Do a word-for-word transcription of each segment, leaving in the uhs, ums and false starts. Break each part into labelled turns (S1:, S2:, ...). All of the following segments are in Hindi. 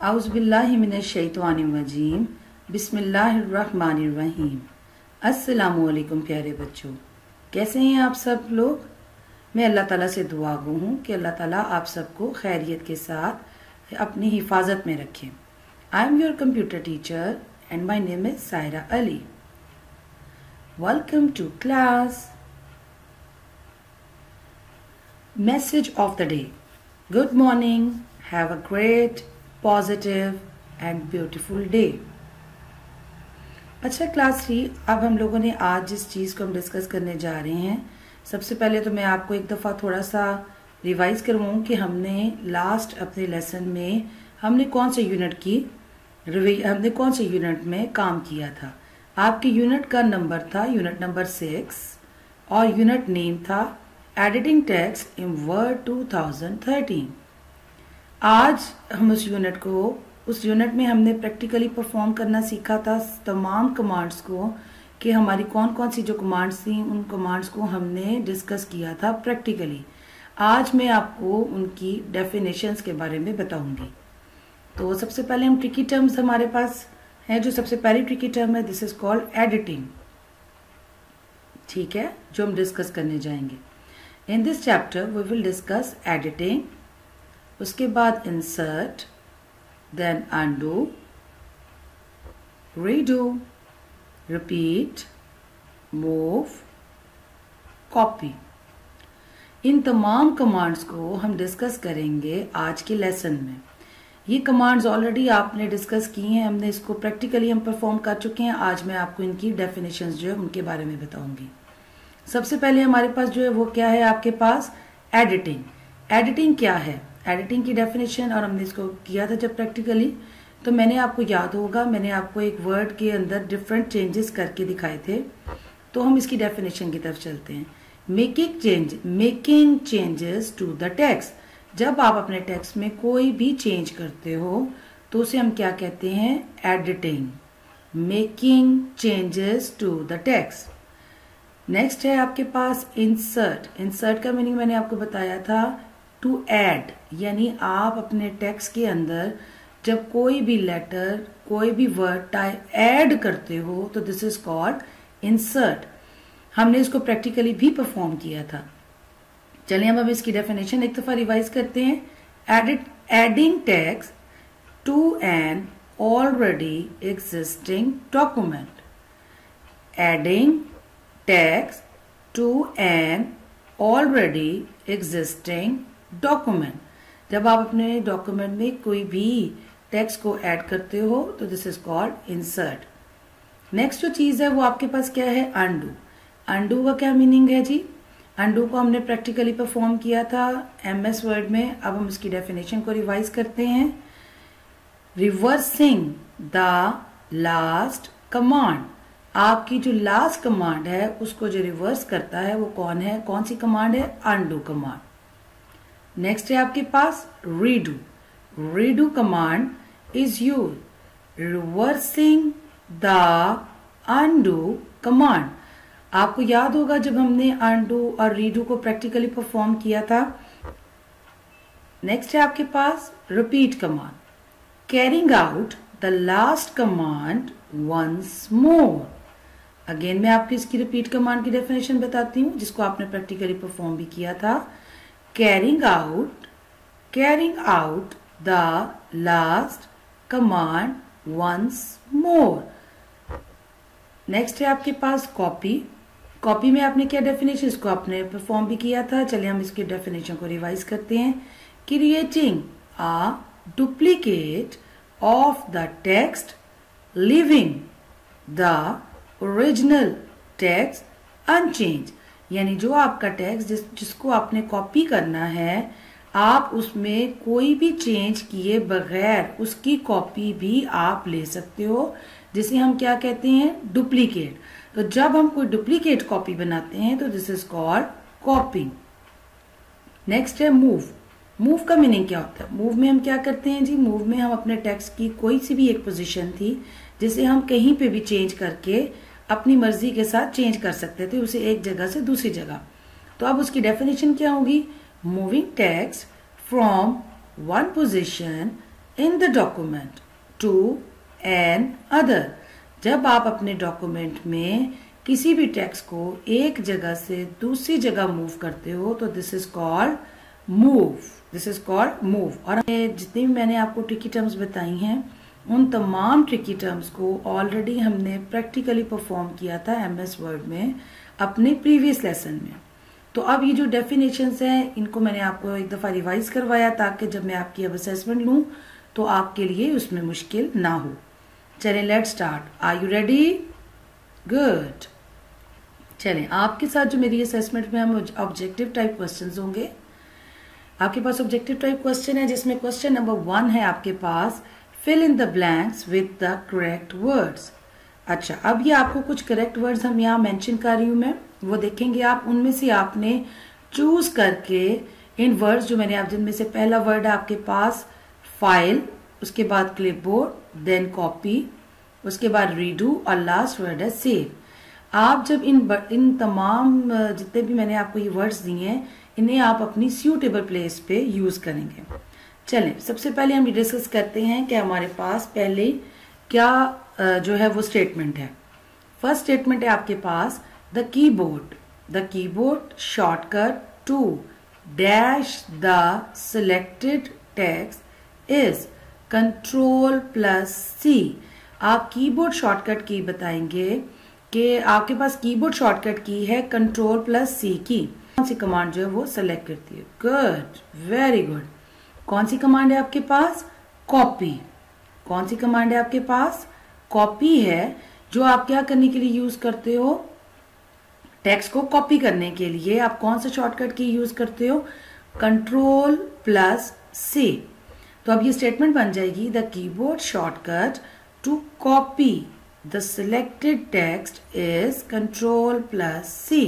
S1: औज़ुबिल्लाहि मिनश्शैतानिर्रजीम बिस्मिल्लाहिर्रहमानिर्रहीम। अस्सलामुअलैकुम प्यारे बच्चों, कैसे हैं आप सब लोग। मैं अल्लाह ताला से दुआ गो हूँ कि अल्लाह ताला आप सबको खैरियत के साथ अपनी हिफाजत में रखें। I am your computer teacher and my name is Saira Ali. Welcome to class. Message of the day. Good morning. Have a great, positive and beautiful day. अच्छा क्लास थ्री, अब हम लोगों ने आज जिस चीज़ को हम डिस्कस करने जा रहे हैं, सबसे पहले तो मैं आपको एक दफ़ा थोड़ा सा रिवाइज करवाऊँ कि हमने लास्ट अपने लेसन में हमने कौन से यूनिट की हमने कौन से यूनिट में काम किया था। आपके यूनिट का नंबर था यूनिट नंबर सिक्स और यूनिट नेम था editing text in word two thousand thirteen. आज हम उस यूनिट को उस यूनिट में हमने प्रैक्टिकली परफॉर्म करना सीखा था तमाम कमांड्स को, कि हमारी कौन कौन सी जो कमांड्स थी उन कमांड्स को हमने डिस्कस किया था प्रैक्टिकली। आज मैं आपको उनकी डेफिनेशंस के बारे में बताऊंगी। तो सबसे पहले हम ट्रिकी टर्म्स हमारे पास है, जो सबसे पहली ट्रिकी टर्म है दिस इज कॉल्ड एडिटिंग। ठीक है, जो हम डिस्कस करने जाएंगे in this chapter we will discuss editing, उसके बाद insert, then undo, redo, repeat, move, copy. इन तमाम कमांड्स को हम डिस्कस करेंगे आज के लेसन में। ये कमांड्स ऑलरेडी आपने डिस्कस की हैं, हमने इसको प्रैक्टिकली हम परफॉर्म कर चुके हैं। आज मैं आपको इनकी डेफिनेशंस जो है उनके बारे में बताऊंगी। सबसे पहले हमारे पास जो है वो क्या है, आपके पास एडिटिंग। एडिटिंग क्या है, एडिटिंग की डेफिनेशन, और हमने इसको किया था जब प्रैक्टिकली, तो मैंने आपको याद होगा मैंने आपको एक वर्ड के अंदर डिफरेंट चेंजेस करके दिखाए थे। तो हम इसकी डेफिनेशन की तरफ चलते हैं। Making change making changes to the text. जब आप अपने टेक्स्ट में कोई भी चेंज करते हो तो उसे हम क्या कहते हैं, editing. Making changes to the text. Next है आपके पास इंसर्ट। इंसर्ट का मीनिंग मैंने आपको बताया था टू ऐड, यानी आप अपने टेक्स्ट के अंदर जब कोई भी लेटर कोई भी वर्ड टाइप ऐड करते हो तो दिस इज कॉल्ड इंसर्ट। हमने इसको प्रैक्टिकली भी परफॉर्म किया था। चलिए हम अब इसकी डेफिनेशन एक दफा रिवाइज करते हैं। Edit adding text to an already existing document. Adding text to an already existing document। जब आप अपने डॉक्यूमेंट में कोई भी टेक्स्ट को ऐड करते हो तो this is called insert. Next जो चीज है वो आपके पास क्या है, अनडू। अनडू का क्या मीनिंग है जी, अनडू को हमने प्रैक्टिकली परफॉर्म किया था एमएस वर्ड में। अब हम इसकी डेफिनेशन को रिवाइज करते हैं। Reversing the last command. आपकी जो लास्ट कमांड है उसको जो रिवर्स करता है वो कौन है, कौन सी कमांड है, अनडू कमांड। नेक्स्ट है आपके पास redo. Redo command is use reversing the undo command. आपको याद होगा जब हमने अनडू और रीडू को प्रैक्टिकली परफॉर्म किया था। नेक्स्ट है आपके पास repeat command. Carrying out the last command once more. Again मैं आपको इसकी रिपीट कमांड की डेफिनेशन बताती हूँ जिसको आपने प्रैक्टिकली परफॉर्म भी किया था। Carrying out carrying out the last command once more. Next है आपके पास कॉपी। कॉपी में आपने क्या डेफिनेशन, इसको आपने परफॉर्म भी किया था। चलिए हम इसकी डेफिनेशन को रिवाइज करते हैं। Creating a duplicate of the text leaving the original text unchanged. यानी जो आपका टेक्स्ट जिस जिसको आपने कॉपी करना है, आप उसमें कोई भी चेंज किए बगैर उसकी कॉपी भी आप ले सकते हो, जिसे हम क्या कहते हैं, डुप्लीकेट। तो जब हम कोई डुप्लीकेट कॉपी बनाते हैं तो this is called copying. Next है मूव। मूव का मीनिंग क्या होता है, मूव में हम क्या करते हैं जी, मूव में हम अपने टेक्स्ट की कोई सी भी एक पोजीशन थी जिसे हम कहीं पे भी चेंज करके अपनी मर्जी के साथ चेंज कर सकते थे उसे एक जगह से दूसरी जगह। तो अब उसकी डेफिनेशन क्या होगी, moving text from one position in the document to an अदर। जब आप अपने डॉक्यूमेंट में किसी भी टेक्स्ट को एक जगह से दूसरी जगह मूव करते हो तो this is called move, this is called move. और जितनी भी मैंने आपको ट्रिकी टर्म्स बताई हैं उन तमाम ट्रिकी टर्म्स को ऑलरेडी हमने प्रैक्टिकली परफॉर्म किया था एमएस वर्ड में अपने प्रीवियस लेसन में। तो अब ये जो डेफिनेशंस हैं इनको मैंने आपको एक दफा रिवाइज करवाया ताकि जब मैं आपकी अब असेसमेंट लूं तो आपके लिए उसमें मुश्किल ना हो। चलें let's start. Are you ready? Good. चलें आपके साथ जो मेरी असेसमेंट में हम ऑब्जेक्टिव टाइप क्वेश्चंस होंगे। आपके पास ऑब्जेक्टिव टाइप क्वेश्चन है जिसमें क्वेश्चन नंबर वन है आपके पास fill in the blanks with the correct words. अच्छा, अब ये आपको कुछ करेक्ट वर्ड्स हम यहाँ मेंशन कर रही हूं मैं, वो देखेंगे आप। उनमें से आपने चूज करके इन वर्ड्स जो मैंने आप जिनमें से पहला वर्ड है आपके पास फाइल, उसके बाद क्लिपबोर्ड, देन कॉपी, उसके बाद रीडू और लास्ट वर्ड है सेव। आप जब इन इन तमाम जितने भी मैंने आपको ये वर्ड्स दिए हैं इन्हें आप अपनी सूटेबल प्लेस पे यूज करेंगे। चलें सबसे पहले हम डिस्कस करते हैं कि हमारे पास पहले क्या जो है वो स्टेटमेंट है। फर्स्ट स्टेटमेंट है आपके पास the keyboard, the keyboard shortcut to dash the selected text is control plus C. आप कीबोर्ड शॉर्टकट की बताएंगे कि आपके पास कीबोर्ड शॉर्टकट की है कंट्रोल प्लस सी की। कौन सी कमांड जो है वो सेलेक्ट करती है? Good, very good. कौन सी कमांड है आपके पास? कॉपी। कौन सी कमांड है आपके पास? कॉपी है, जो आप क्या करने के लिए यूज करते हो? टेक्स्ट को कॉपी करने के लिए आप कौन सा शॉर्टकट की यूज करते हो? Control plus C. तो अब ये स्टेटमेंट बन जाएगी the keyboard shortcut to copy the selected text is control plus C.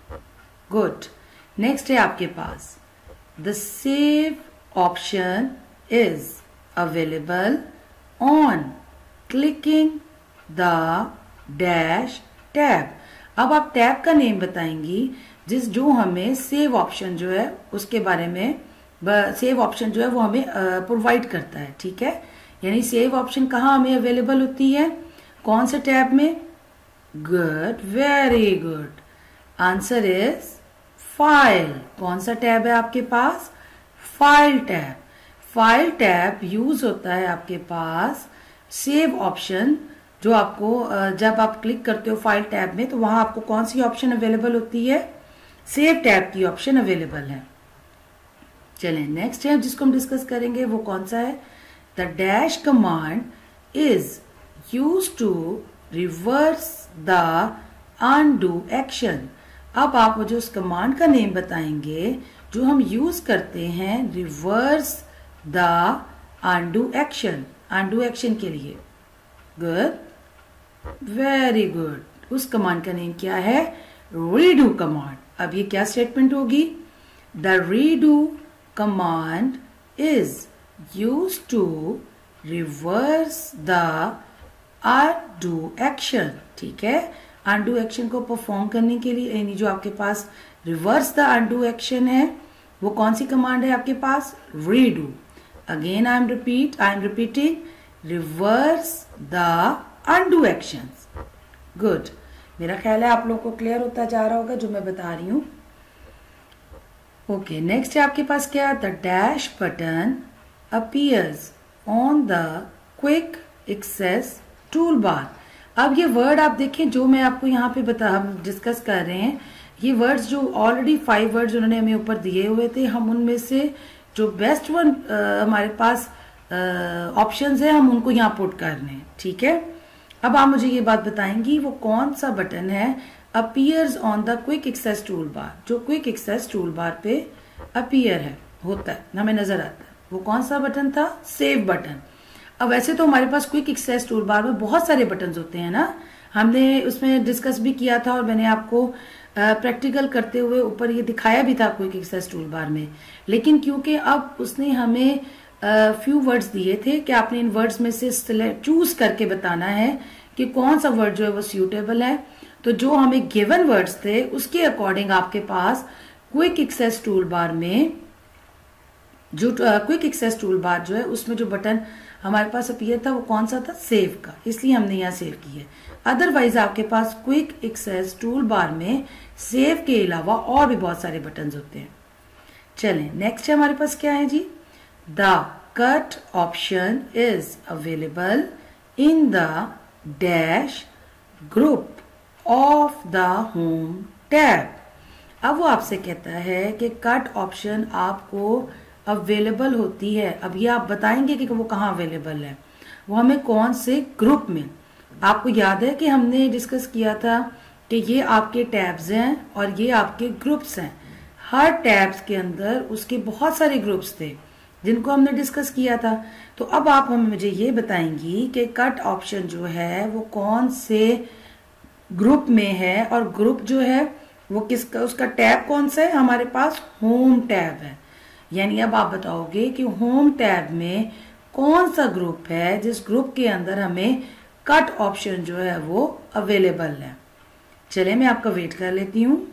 S1: Good. Next है आपके पास the save option is available on clicking the dash tab. अब आप टैब का नेम बताएंगी जिस जो हमें सेव ऑप्शन जो है उसके बारे में, सेव ऑप्शन जो है वो हमें प्रोवाइड करता है। ठीक है, यानी सेव ऑप्शन कहाँ हमें अवेलेबल होती है? कौन से टैब में? Good, very good. Answer is file. कौन सा टैब है आपके पास? File tab. File tab use होता है आपके पास सेव ऑप्शन, जो आपको जब आप क्लिक करते हो फाइल टैब में तो वहां आपको कौन सी ऑप्शन अवेलेबल होती है? सेव टैब की ऑप्शन अवेलेबल है। चलें नेक्स्ट है जिसको हम डिस्कस करेंगे वो कौन सा है? The dash command is use to reverse the undo action. अब आप मुझे उस कमांड का नेम बताएंगे जो हम यूज करते हैं reverse the undo action, undo action के लिए। Good, very good. उस कमांड का नेम क्या है? Redo command. अब ये क्या स्टेटमेंट होगी? The redo command is use to reverse the undo action. ठीक है, अनडू एक्शन को परफॉर्म करने के लिए यानी जो आपके पास रिवर्स द अनडू एक्शन है वो कौन सी कमांड है आपके पास? Redo. Again I am repeat I am repeating reverse the undo actions. Good, मेरा ख्याल है आप लोगों को क्लियर होता जा रहा होगा जो मैं बता रही हूं। ओके, नेक्स्ट है आपके पास क्या? The dash button appears on the quick access tool bar. अब ये वर्ड आप देखें जो मैं आपको यहाँ पे बता हम डिस्कस कर रहे हैं, ये वर्ड्स जो ऑलरेडी फाइव वर्ड्स उन्होंने हमें ऊपर दिए हुए थे, हम उनमें से जो बेस्ट वन हमारे पास ऑप्शंस है हम उनको यहाँ पुट कर रहे हैं। ठीक है, अब आप मुझे ये बात बताएंगी वो कौन सा बटन है appears on the quick access tool bar, जो क्विक एक्सेस टूल बार पे अपीयर है होता है हमें नजर आता है, वो कौन सा बटन था? Save button. अब वैसे तो हमारे पास क्विक एक्सेस टूल बार में बहुत सारे बटन्स होते हैं ना, हमने उसमें डिस्कस भी किया था और मैंने आपको प्रैक्टिकल करते हुए ऊपर ये दिखाया भी था क्विक एक्सेस टूल बार में। लेकिन क्योंकि अब उसने हमें फ्यू वर्ड्स दिए थे कि आपने इन वर्ड्स में से चूज करके बताना है कि कौन सा वर्ड जो है वो सूटेबल है, तो जो हमें गिवन वर्ड्स थे उसके अकॉर्डिंग आपके पास क्विक एक्सेस टूल बार में जो क्विक एक्सेस टूल बार जो है उसमें जो बटन हमारे पास अपीयर था वो कौन सा था, सेव का, इसलिए हमने यहाँ सेव की है। अदरवाइज आपके पास क्विक एक्सेस टूल बार में सेव के अलावा और भी बहुत सारे बटन होते हैं। चलें नेक्स्ट हमारे पास क्या है जी, the cut option is available in the dash group of the home tab. अब वो आपसे कहता है कि कट ऑप्शन आपको अवेलेबल होती है। अब ये आप बताएंगे कि वो कहाँ अवेलेबल है, वो हमें कौन से ग्रुप में। आपको याद है कि हमने डिस्कस किया था कि ये आपके टैब्स हैं और ये आपके ग्रुप्स हैं। हर टैब्स के अंदर उसके बहुत सारे ग्रुप्स थे जिनको हमने डिस्कस किया था। तो अब आप हमें मुझे ये बताएंगी कि कट ऑप्शन जो है वो कौन से ग्रुप में है, और ग्रुप जो है वो किसका, उसका टैब कौन सा है, हमारे पास होम टैब है। यानी अब आप बताओगे कि होम टैब में कौन सा ग्रुप है जिस ग्रुप के अंदर हमें कट ऑप्शन जो है वो अवेलेबल है। चलिए मैं आपका वेट कर लेती हूँ।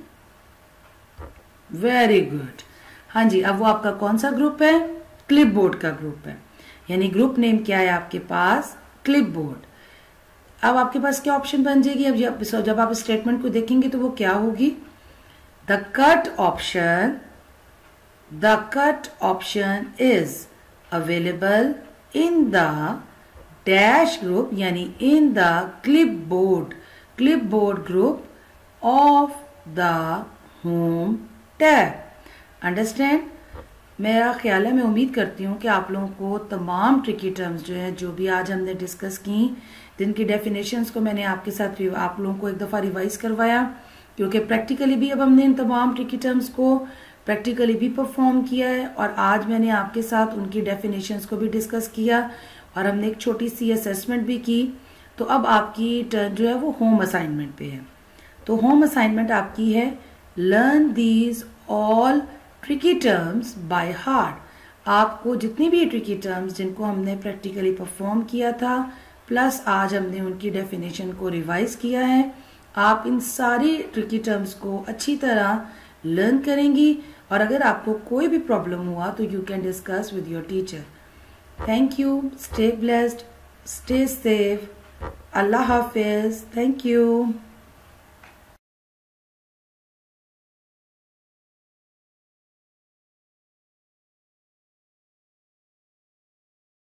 S1: वेरी गुड, हाँ जी, अब वो आपका कौन सा ग्रुप है, क्लिपबोर्ड का ग्रुप है। यानी ग्रुप नेम क्या है आपके पास, क्लिपबोर्ड। अब आपके पास क्या ऑप्शन बन जाएगी, अब जब जब आप स्टेटमेंट को देखेंगे तो वो क्या होगी, the cut option the cut option is available in the dash group, यानी in the clipboard clipboard group of the home tab. Understand? मेरा ख्याल है, मैं उम्मीद करती हूँ कि आप लोगों को तमाम ट्रिकी टर्म्स जो है जो भी आज हमने डिस्कस की, जिनकी डेफिनेशंस को मैंने आपके साथ आप लोगों को एक दफ़ा रिवाइज करवाया, क्योंकि प्रैक्टिकली भी अब हमने इन तमाम ट्रिकी टर्म्स को प्रैक्टिकली भी परफॉर्म किया है, और आज मैंने आपके साथ उनकी डेफिनेशंस को भी डिस्कस किया, और हमने एक छोटी सी असेसमेंट भी की। तो अब आपकी टर्न जो है वो होम असाइनमेंट पे है। तो होम असाइनमेंट आपकी है, learn these all tricky terms by heart. आपको जितनी भी ट्रिकी टर्म्स जिनको हमने प्रैक्टिकली परफॉर्म किया था, प्लस आज हमने उनकी डेफिनेशन को रिवाइज किया है, आप इन सारी ट्रिकी टर्म्स को अच्छी तरह लर्न करेंगी। और अगर आपको कोई भी प्रॉब्लम हुआ तो you can discuss with your teacher. Thank you, stay blessed, stay safe, अल्लाह हाफिज, थैंक यू।